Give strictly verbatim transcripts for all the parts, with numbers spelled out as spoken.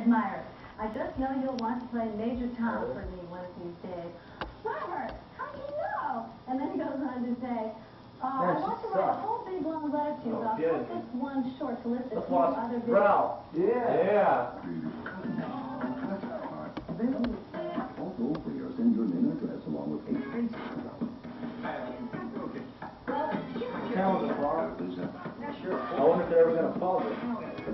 admire it. I just know you'll want to play Major Tom for me one of these days. Robert, how do you know? And then he goes on to say, uh, I want to write a whole big long letter to you, but I'll cut this one short to list a few other videos. Ralph. Yeah. Yeah. Also, for your send your name and address along with eight faces. Calendar, Mark. Sure. I wonder if they're ever going to pause it.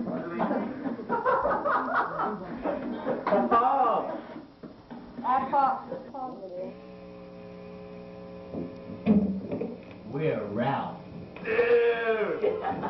We're Ralph. Dude!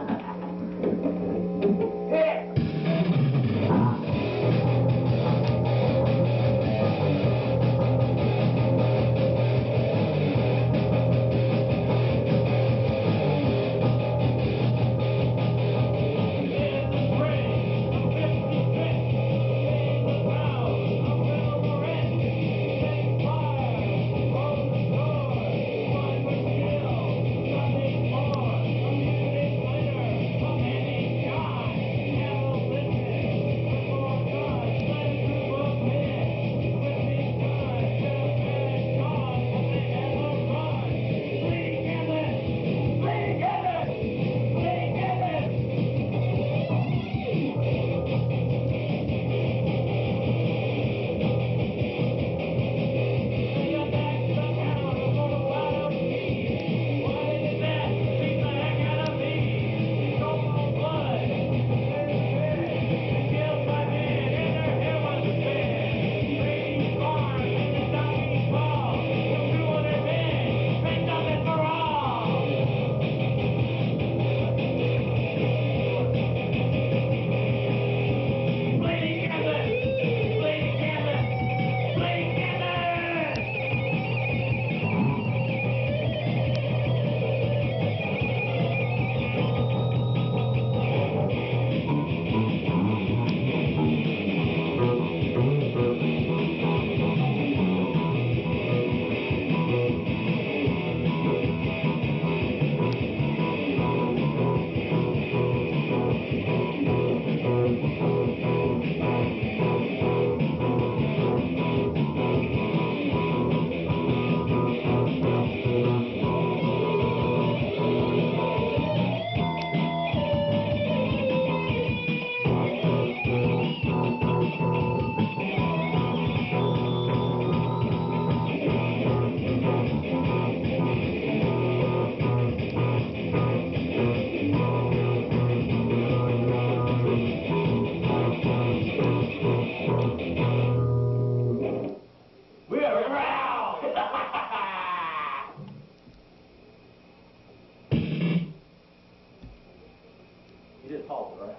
You did pause it, right?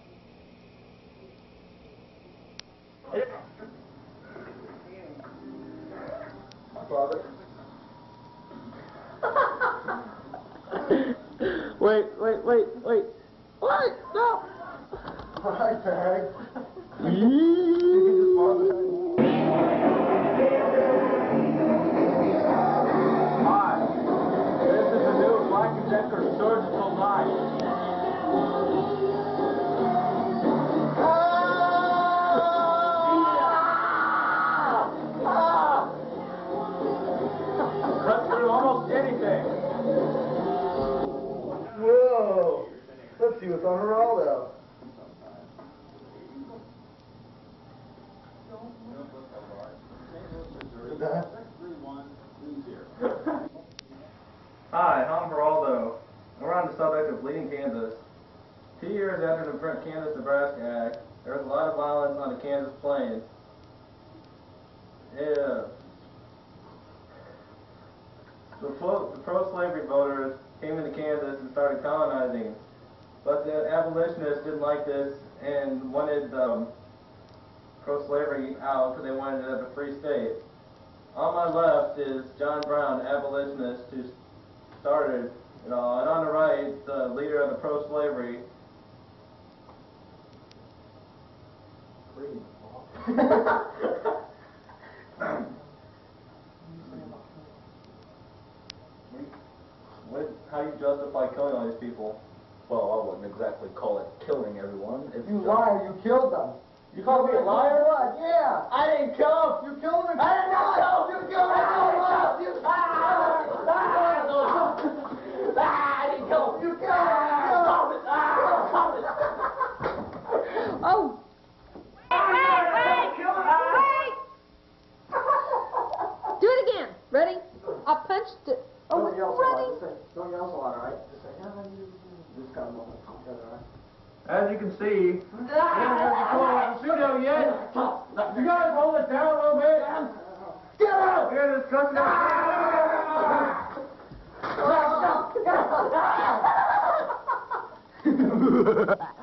Father. Wait, wait, wait, wait. What? No! Hi, Tag. Hi. This is the new Black and Decker surgical knife. Cuts through almost anything. Whoa. Let's see what's on Geraldo. Hi, I'm Geraldo. We're on the subject of bleeding Kansas. Two years after the Kansas-Nebraska Act, there was a lot of violence on the Kansas plains. Yeah. The, the pro-slavery voters came into Kansas and started colonizing, but the abolitionists didn't like this and wanted um, pro-slavery out because they wanted it as a free state. On my left is John Brown, abolitionist, who started it all, and on the right, the leader of the pro-slavery. What, how do you justify killing all these people? Well, I wouldn't exactly call it killing everyone. It's You just... liar, you killed them. You called me a liar? What? Yeah. I didn't kill him. You killed him? I did not kill him. You killed him. I didn't kill him. I didn't kill him. You killed him. Stop it. Oh. Wait, wait, wait. Do it again. Ready? I punched it. Oh, Don't yell so ready? loud. Just say, don't yell so loud, all right? Just say, yeah, you just got a moment together, all right? As you can see, we don't have to call out the studio yet. You guys hold it down a little bit. Get out! We got this customer. Back.